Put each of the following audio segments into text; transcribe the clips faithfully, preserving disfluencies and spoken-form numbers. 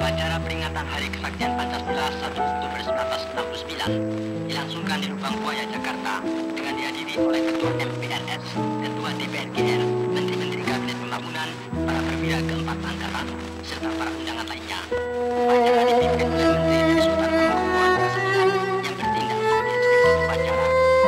Upacara peringatan Hari Kesaktian Pancasila satu Oktober seribu sembilan ratus enam puluh sembilan dilangsungkan di Lubang Buaya, Jakarta dengan dihadiri oleh Ketua M P R S, Ketua D P R G R, Menteri-Menteri Kabinet Pembangunan, para perwira keempat angkatan, serta para undangan lainnya. Upacara dipimpin oleh Menteri Sri Sultan Hamengkubuwono kesembilan yang bertindak sebagai inspektur upacara.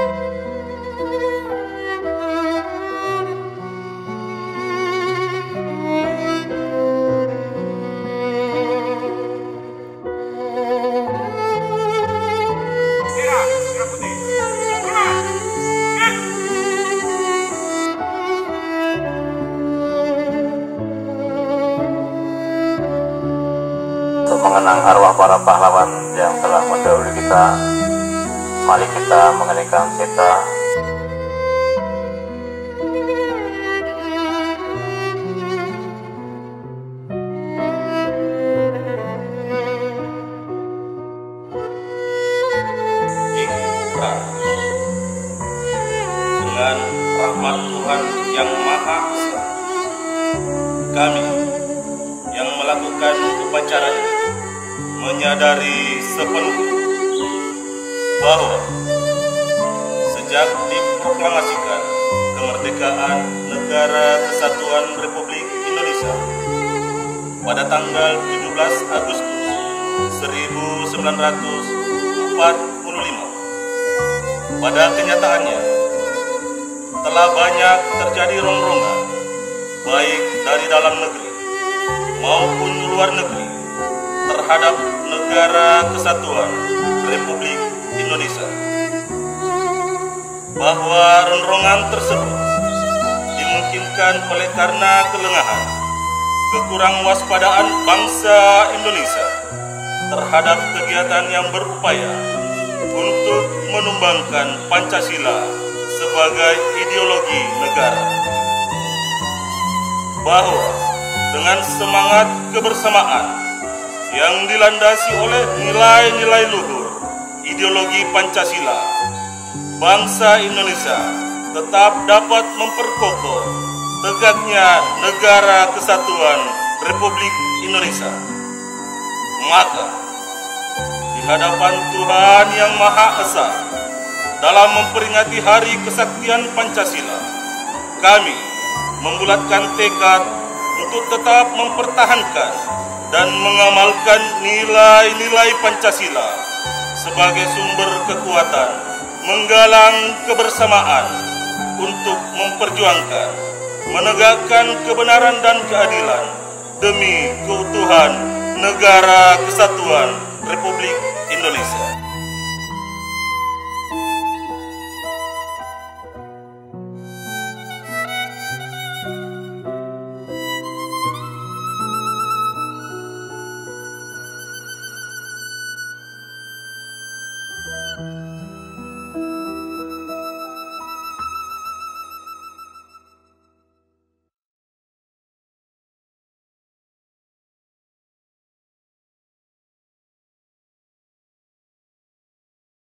Untuk mengenang arwah para pahlawan yang telah mendahului kita, mari kita mengeningkan cita. Ikhlas dengan rahmat Tuhan yang Maha Esa, kami yang melakukan upacara ini menyadari sepenuhnya bahwa sejak diproklamasikan kemerdekaan Negara Kesatuan Republik Indonesia pada tanggal tujuh belas Agustus seribu sembilan ratus empat puluh lima, pada kenyataannya telah banyak terjadi rongrongan baik dari dalam negeri maupun luar negeri terhadap Negara Kesatuan Republik Indonesia, bahwa rongrongan tersebut dimungkinkan oleh karena kelengahan, kekurang waspadaan bangsa Indonesia terhadap kegiatan yang berupaya untuk menumbangkan Pancasila sebagai ideologi negara, bahwa dengan semangat kebersamaan yang dilandasi oleh nilai-nilai luhur ideologi Pancasila, bangsa Indonesia tetap dapat memperkokoh tegaknya Negara Kesatuan Republik Indonesia. Maka di hadapan Tuhan Yang Maha Esa, dalam memperingati Hari Kesaktian Pancasila, kami membulatkan tekad untuk tetap mempertahankan dan mengamalkan nilai-nilai Pancasila sebagai sumber kekuatan, menggalang kebersamaan untuk memperjuangkan, menegakkan kebenaran dan keadilan demi keutuhan Negara Kesatuan Republik Indonesia. Thank you.